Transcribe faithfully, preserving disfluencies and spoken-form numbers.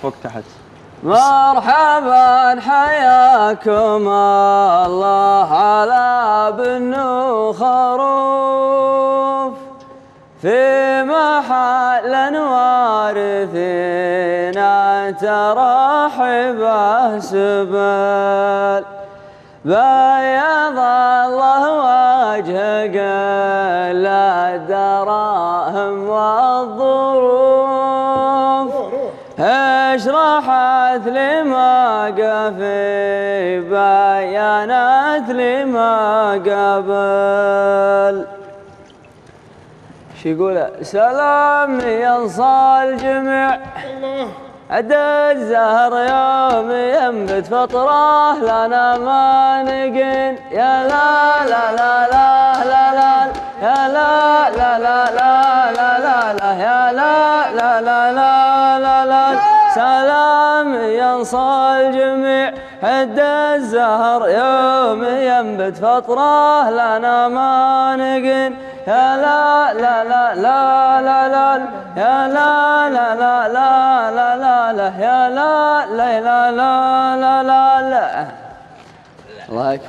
فوق تحت. مرحبا حياكم الله على بنو خروف في محل وارثنا ترحبه سبل بيض الله وجهك الدراهم والظروف اشرحت لما قفي بيانت لما قبل. شو يقول؟ سلام ينصى الجميع عد الزهر يوم ينبت فطره لنا ما نقن يا لا لا لا لا لا لا يا لا لا لا لا لا لا لا يا لا لا لا لا لا لا سلام ينصى الجميع عد الزهر يوم ينبت فطره لنا ما نقن يا لا لا لا لا لا لا يا لا لا لا لا لا لا لا يا لا لا لا لا لا لا الله يكفي.